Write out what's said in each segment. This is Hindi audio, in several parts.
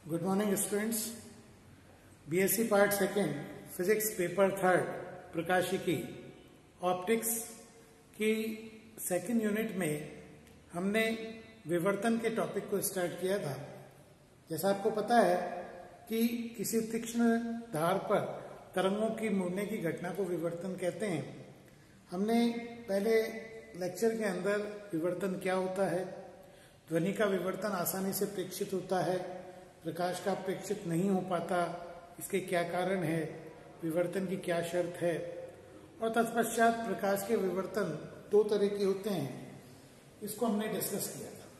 Good morning students. BSc part second physics paper third प्रकाशिकी ऑप्टिक्स की सेकेंड यूनिट में हमने विवर्तन के टॉपिक को स्टार्ट किया था। जैसा आपको पता है कि किसी तीक्ष्ण धार पर तरंगों की मुड़ने की घटना को विवर्तन कहते हैं। हमने पहले लेक्चर के अंदर विवर्तन क्या होता है, ध्वनि का विवर्तन आसानी से प्रेक्षित होता है, प्रकाश का प्रेक्षित नहीं हो पाता, इसके क्या कारण है, विवर्तन की क्या शर्त है, और तत्पश्चात प्रकाश के विवर्तन दो तरह के होते हैं, इसको हमने डिस्कस किया था।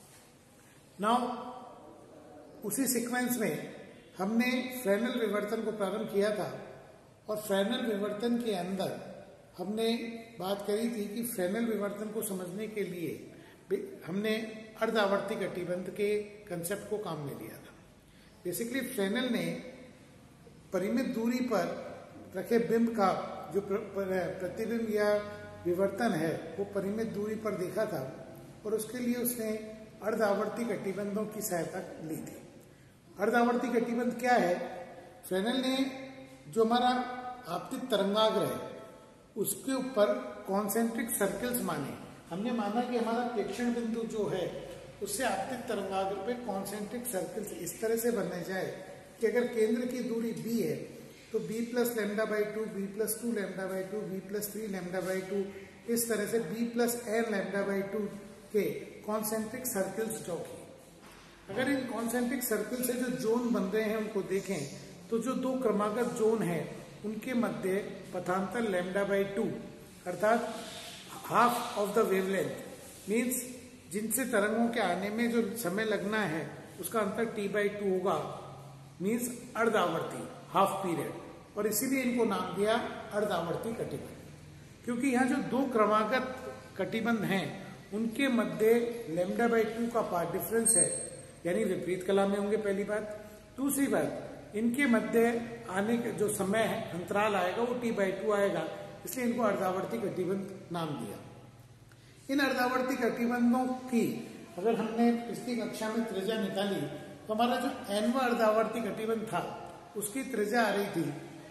नाउ उसी सीक्वेंस में हमने फ्रेनेल विवर्तन को प्रारंभ किया था और फ्रेनेल विवर्तन के अंदर हमने बात करी थी कि फ्रेनेल विवर्तन को समझने के लिए हमने अर्धआवर्ती कटिबंध के कंसेप्ट को काम में लिया था। बेसिकली फ्रेनेल ने परिमित दूरी पर रखे बिंब का जो प्रतिबिंब या विवर्तन है वो परिमित दूरी पर देखा था और उसके लिए उसने अर्धआवर्ती कटिबंधों की सहायता ली थी। अर्धआवर्ती कटिबंध क्या है? फ्रेनेल ने जो हमारा आपतित तरंगाग्र है उसके ऊपर कॉन्सेंट्रिक सर्कल्स माने। हमने माना कि हमारा प्रेक्षण बिंदु जो है उससे आपतित तरंगाग्र पे कॉन्सेंट्रिक सर्कल्स इस तरह से बनने जाए कि अगर केंद्र की दूरी b है तो b plus lambda by 2, b plus 2 lambda by 2, b plus 3 lambda by 2, इस तरह से b plus n lambda by 2 के कॉन्सेंट्रिक सर्कल्स ड्रॉ किए। अगर इन कॉन्सेंट्रिक सर्कल से जो जोन बन रहे हैं उनको देखें तो जो दो क्रमागत जोन है उनके मध्य पथांतर लैम्डा बाई 2 अर्थात half of the wavelength means जिनसे तरंगों के आने में जो समय लगना है उसका अंतर t/2 होगा, मीन्स अर्धआवर्ती हाफ पीरियड, और इसीलिए इनको नाम दिया अर्धआवर्ती कटिबंध। क्योंकि यहाँ जो दो क्रमागत कटिबंध हैं उनके मध्य लैम्डा बाई 2 का पार्ट डिफरेंस है, यानी विपरीत कला में होंगे। पहली बात। दूसरी बात, इनके मध्य आने का जो समय है अंतराल आएगा वो t/2 आएगा, इसलिए इनको अर्धआवर्ती कटिबंध नाम दिया। इन अर्धआवर्ती कटिबंधों की अगर हमने पिछली कक्षा में त्रिज्या निकाली तो हमारा जो nवां अर्धआवर्ती कटिबंध था उसकी त्रिज्या आ रही थी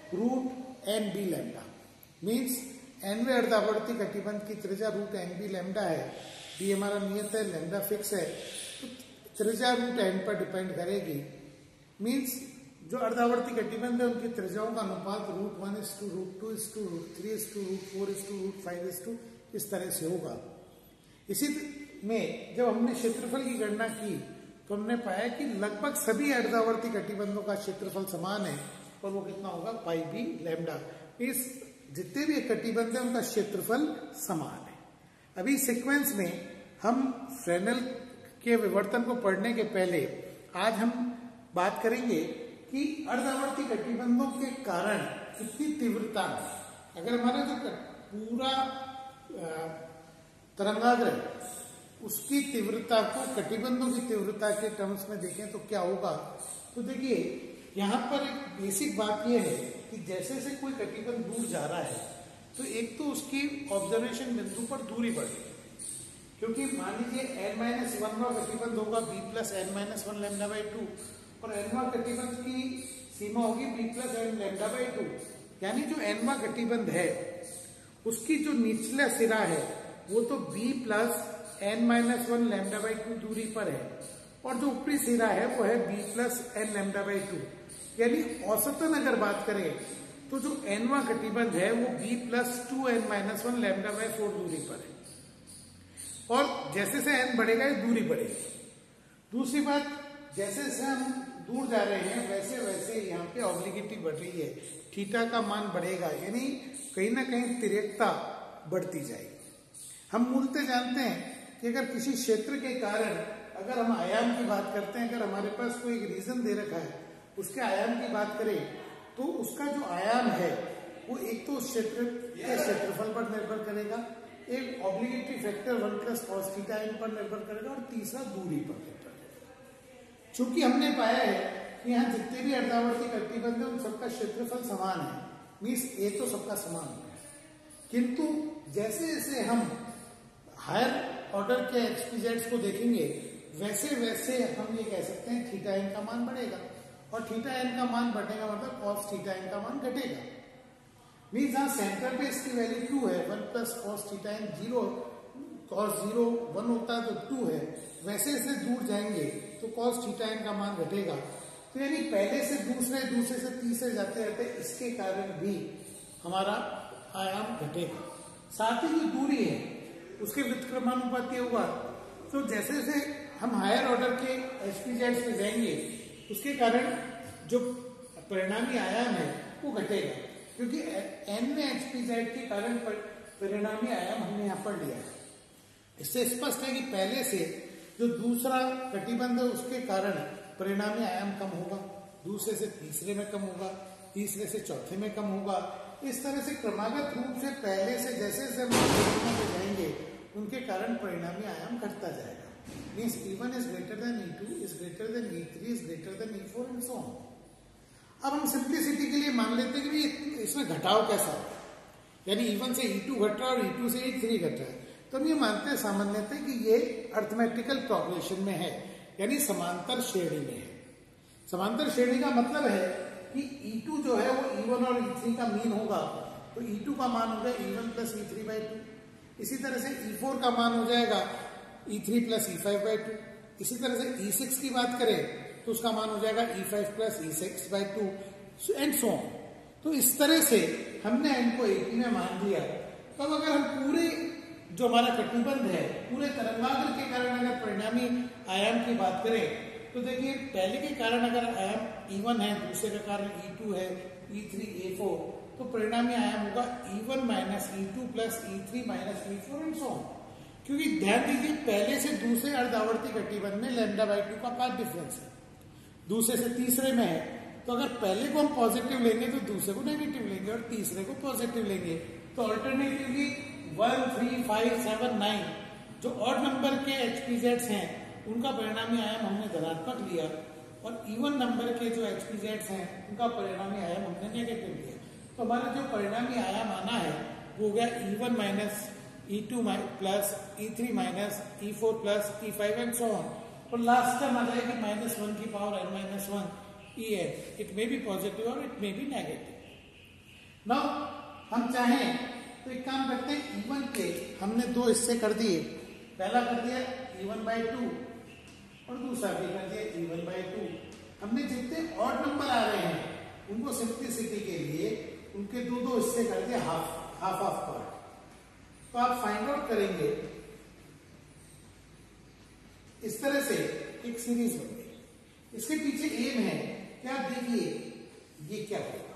√NB लैम्डा, मीन्स nवें अर्धआवर्ती कटिबंध की त्रिज्या √NB लैम्डा है। b हमारा नियत है, लैम्डा फिक्स है, तो त्रिज्या √n पर डिपेंड करेगी। मीन्स जो अर्धआवर्ती कटिबंध है उनकी त्रिज्याओं का अनुपात √1:√2:√3:√4:√5 इस तरह से होगा। इसी में जब हमने क्षेत्रफल की गणना की तो हमने पाया कि लगभग सभी अर्धआवर्ती कटिबंधों का क्षेत्रफल समान है और वो कितना होगा πb लैम्डा। इस जितने भी कटिबंध है उनका क्षेत्रफल समान है। अभी सीक्वेंस में हम फ्रेनेल के विवर्तन को पढ़ने के पहले आज हम बात करेंगे कि अर्धआवर्ती कटिबंधों के कारण कितनी तीव्रता है। अगर हमारा जो पूरा तरंगाग्र उसकी तीव्रता को कटिबंधों की तीव्रता के टर्म्स में देखें तो क्या होगा, तो देखिए यहाँ पर एक बेसिक बात यह है कि जैसे जैसे कोई कटिबंध दूर जा रहा है तो एक तो उसकी ऑब्जर्वेशन बिंदु पर दूरी बढ़ेगी, क्योंकि मान लीजिए n-1वां कटिबंध होगा b plus n-1 lambda by 2 और nवां कटिबंध की सीमा होगी b plus n lambda by 2, यानी जो nवां कटिबंध है उसकी जो निचला सिरा है वो तो b plus n-1 lambda by 2 दूरी पर है और जो ऊपरी सिरा है वो है b plus n lambda by 2, यानी औसतन अगर बात करें तो जो nवां कटिबंध है वो b plus 2n-1 lambda by 4 दूरी पर है और जैसे जैसे n बढ़ेगा ये दूरी बढ़ेगी। दूसरी बात, जैसे जैसे हम दूर जा रहे हैं वैसे वैसे यहाँ पे ऑब्लिगिटी बढ़ रही है, थीटा का मान बढ़ेगा, यानी कहीं ना कहीं तिर्यकता बढ़ती जाएगी। हम मूलतः जानते हैं कि अगर किसी क्षेत्र के कारण अगर हम आयाम की बात करते हैं, अगर हमारे पास कोई एक रीजन दे रखा है उसके आयाम की बात करें तो उसका जो आयाम है वो एक तो उस क्षेत्र के क्षेत्रफल पर निर्भर करेगा, एक obligatory factor 1 plus cos theta n पर निर्भर करेगा और तीसरा दूरी पर निर्भर करेगा। चूंकि हमने पाया है कि यहाँ जितने भी अर्धआवर्ती कटिबंध है उन सबका क्षेत्रफल समान है, मीन्स ए तो सबका समान है, किंतु जैसे जैसे हम हायर ऑर्डर के एक्सपीजेट्स को देखेंगे वैसे वैसे हम ये कह सकते हैं थीटा एन का मान बढ़ेगा, और थीटा एन का मान बढ़ेगा मतलब कॉस थीटा एन का मान घटेगा। मीन्स जहां सेंटर पे इसकी वैल्यू 2 है, 1 plus cos theta N 0, cos 0 1 होता है तो 2 है, वैसे ऐसे दूर जाएंगे तो कॉस थीटा एन का मान घटेगा। तो यानी पहले से दूसरे, दूसरे से तीसरे जाते रहते, इसके कारण भी हमारा आयाम घटेगा। साथ ही जो दूरी है उसके व्युत्क्रमानुपाती होगा। तो जैसे जैसे हम हायर ऑर्डर के एचपीजेड्स में जाएंगे उसके कारण जो परिणामी आयाम है वो घटेगा, क्योंकि एन में एचपीजेड के कारण परिणामी आयाम हमने यहाँ पर लिया है। इससे स्पष्ट है कि पहले से जो दूसरा कटिबंध है उसके कारण परिणामी आयाम कम होगा, दूसरे से तीसरे में कम होगा, तीसरे से चौथे में कम होगा। इस तरह से क्रमागत रूप से पहले से जैसे जैसे हम जाएंगे उनके कारण परिणामी आयाम घटता जाएगा। Means E1 is greater than E2 is greater than E3 is greater than E4 and so on। अब हम सिंप्लिसिटी के लिए मान लेते हैं कि इसमें घटाव कैसा है, यानी E1 से E2 घट रहा है और E2 से E3 घट रहा है, तो हम ये मानते हैं सामान्यतः कि ये अर्थमेटिकल प्रोग्रेशन में है, यानी समांतर श्रेणी में है। समांतर श्रेणी का मतलब है कि E2 जो है वो E1 और E3 का मीन होगा, तो E2 का मान हो जाएगा E1 प्लस E3/2। इसी तरह से E4 का मान हो जाएगा E3 प्लस E5/2। इसी तरह से E6 की बात करें तो उसका मान हो जाएगा E5 plus E6/2 and so on. तो इस तरह से हमने इनको एक ही में मान लिया। तब अगर हम पूरे जो हमारा कटिबंध है पूरे तरंगाग्र के कारण अगर परिणामी आयाम की बात करें तो देखिए पहले के कारण अगर आयाम E1 है, दूसरे का कारण E2 है, E3 E4, तो परिणामी आयाम होगा E1 minus E2 plus E3 minus E4 and so on. क्योंकि ध्यान दीजिए पहले से दूसरे अर्धावर्ती कटिबंध में λ/2 का पाथ डिफरेंस है, दूसरे से तीसरे में है, तो अगर पहले को हम पॉजिटिव लेंगे तो दूसरे को नेगेटिव लेंगे और तीसरे को पॉजिटिव लेंगे। तो ऑल्टरनेटिवली 1, 3, 5, 7, 9 जो ऑड नंबर के एचपीजेड्स हैं उनका परिणामी आयाम हमने धनात्मक लिया, और इवन नंबर के जो एचपीजेड्स हैं उनका परिणामी आयाम हमने नेगेटिव लिया। तो हमारा जो परिणामी आयाम आना है वो हो गया E1 minus E2 plus E3 minus E4 plus E5 and so on. और लास्ट टर्म आ जाएगी -1 की power n-1 En। It may be positive और it may be negative. Now हम चाहें तो एक काम करते हैं, E1 के हमने दो हिस्से कर दिए, पहला कर दिया E1/2 और दूसरा भी कर दिया E1/2। हमने जितने ऑड नंबर आ रहे हैं उनको सिंप्लिसिटी के लिए उनके दो दो हिस्से कर दिया, हाफ पार्ट। तो आप फाइंड आउट करेंगे इस तरह से एक सीरीज बन गई। इसके पीछे एम है क्या, देखिए ये क्या होगा,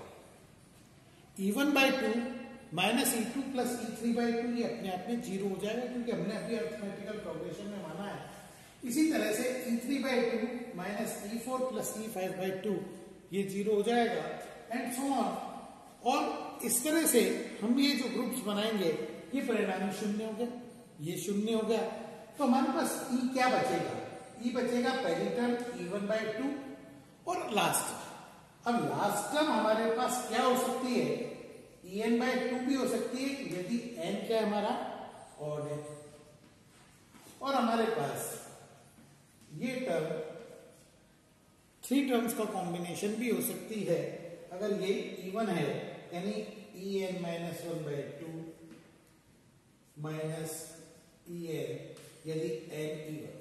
E1/2 minus E2 plus E3/2 ये अपने आप में 0 हो जाएगा, क्योंकि हमने अभी अर्थमेटिकल प्रोग्रेशन में माना है। इसी तरह से E3/2 minus E4 plus E5/2 ये 0 हो जाएगा एंड सो ऑन। और इस तरह से हम ये जो ग्रुप्स बनाएंगे ये परिणामी 0 हो गया, ये 0 हो गया, तो हमारे पास E क्या बचेगा, E बचेगा पहली टर्म E1/2 और लास्ट। अब लास्ट टर्म हमारे पास क्या हो सकती है, En/2 भी हो सकती है यदि n क्या है हमारा ऑड है, और हमारे पास ये टर्म 3 टर्म्स का कॉम्बिनेशन भी हो सकती है अगर ये E1 है, यानी En-1/2 माइनस En यदि n E1।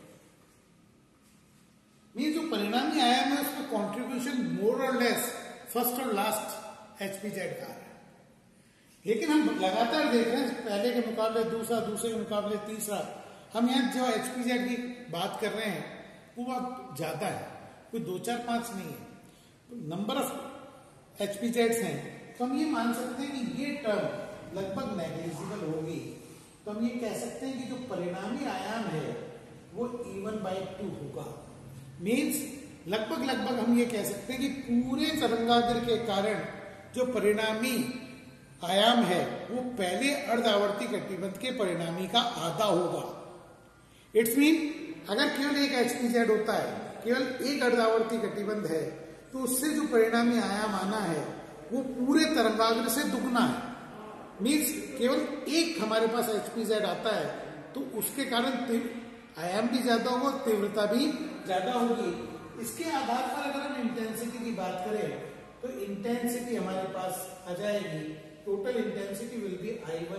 मीन जो परिणामी आयाम है उसका कॉन्ट्रीब्यूशन मोर और लेस फर्स्ट और लास्ट एचपीजेड का है, लेकिन हम लगातार देख रहे हैं पहले के मुकाबले दूसरा, दूसरे के मुकाबले तीसरा। हम यहाँ जो एचपीजेड की बात कर रहे हैं वो बहुत ज्यादा है, कोई 2, 4, 5 नहीं है, नंबर ऑफ एचपीजेड्स हैं। तो हम ये मान सकते हैं कि ये टर्म लगभग नेग्लिजिबल होगी। तो हम ये कह सकते हैं कि जो परिणामी आयाम है वो E1/2 होगा। मीन्स लगभग हम ये कह सकते हैं कि पूरे तरंगाग्र के कारण जो परिणामी आयाम है वो पहले अर्धावर्ती कटिबंध के परिणामी का आधा होगा। इट्स मीन अगर केवल एक एचपीजेड होता है, केवल एक अर्धावर्ती कटिबंध है, तो उससे जो परिणामी आयाम आना है वो पूरे तरंगाग्र से दुगना है। मीन्स केवल एक हमारे पास एचपीजेड आता है तो उसके कारण आयाम भी ज्यादा होगा और तीव्रता भी ज्यादा होगी। इसके आधार पर अगर हम इंटेंसिटी की बात करें तो इंटेंसिटी हमारे पास आ जाएगी, total intensity will be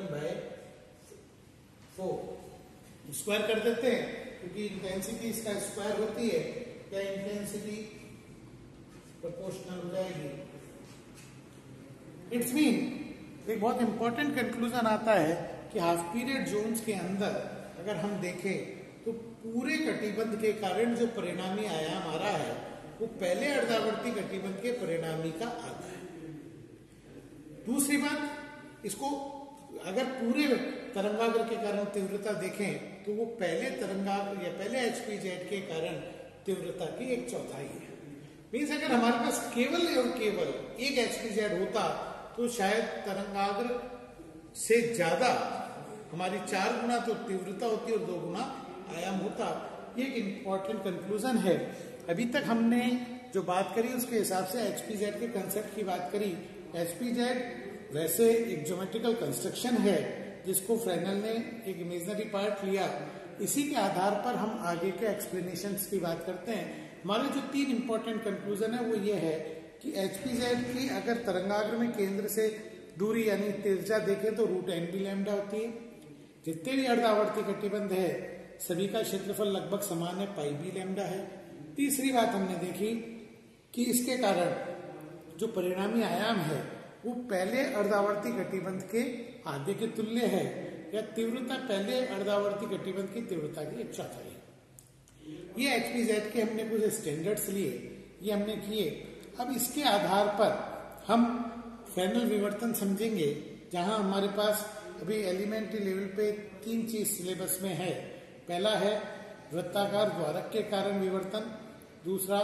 I1/4। Square कर देते हैं क्योंकि इंटेंसिटी इसका स्क्वायर होती है, क्या इंटेंसिटी प्रोपोर्शनल हो जाएगी। इट्स मीन एक बहुत इंपॉर्टेंट कंक्लूजन आता है कि हाफ पीरियड जोन्स के अंदर अगर हम देखें तो पूरे कटिबंध के कारण जो परिणामी आयाम आ रहा है वो पहले अर्धावर्ती कटिबंध के परिणामी का आधा है। दूसरी बात, इसको अगर पूरे तरंगाग्र के कारण तीव्रता देखें तो वो पहले तरंगाग्र या पहले HPZ के कारण तीव्रता की 1/4 है। मीन्स अगर हमारे पास केवल और केवल एक HPZ होता तो शायद तरंगाग्र से ज्यादा हमारी 4 गुना तो तीव्रता होती और 2 गुना आयाम होता। ये एक इंपॉर्टेंट कंक्लूजन है। अभी तक हमने जो बात करी उसके हिसाब से HPZ के कंसेप्ट की बात करी। HPZ वैसे एक ज्योमेट्रिकल कंस्ट्रक्शन है जिसको फ्रेनेल ने एक इमेजिनरी पार्ट लिया, इसी के आधार पर हम आगे के एक्सप्लेनेशंस की बात करते हैं। हमारे जो 3 इंपॉर्टेंट कंक्लूजन है वो ये है कि HPZ की अगर तरंगाग्र में केंद्र से दूरी यानी तिरछा देखें तो √n भी लैम्डा होती है। जितने भी अर्धावर्ती कटिबंध है सभी का क्षेत्रफल लगभग समान है, पाई भी लैम्डा है। तीसरी बात हमने देखी कि इसके कारण जो परिणामी आयाम है वो पहले अर्धावर्ती कटिबंध के आधे के तुल्य है, या तीव्रता पहले अर्धावर्ती कटिबंध की तीव्रता की 1/4 है। ये HPZ के हमने कुछ स्टैंडर्ड्स लिए, ये हमने किए। अब इसके आधार पर हम फ्रेनेल विवर्तन समझेंगे, जहां हमारे पास अभी एलिमेंट्री लेवल पे 3 चीज सिलेबस में है। पहला है वृत्ताकार द्वारक के कारण विवर्तन, दूसरा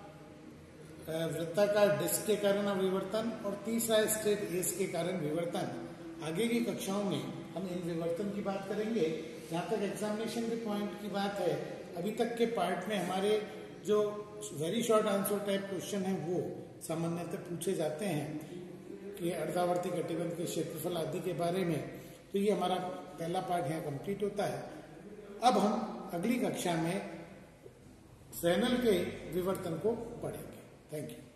वृत्ताकार डिस्क के कारण विवर्तन, और तीसरा स्ट्रेट एज के कारण विवर्तन। आगे की कक्षाओं में हम इन विवर्तन की बात करेंगे। जहां तक एग्जामिनेशन के पॉइंट की बात है, अभी तक के पार्ट में हमारे जो very short answer type question है वो सामान्यतः पूछे जाते हैं कि अर्धावर्ती कटिबंध के क्षेत्रफल आदि के बारे में। तो ये हमारा पहला पार्ट यहाँ कंप्लीट होता है। अब हम अगली कक्षा में फ्रेनेल के विवर्तन को पढ़ेंगे। Thank you.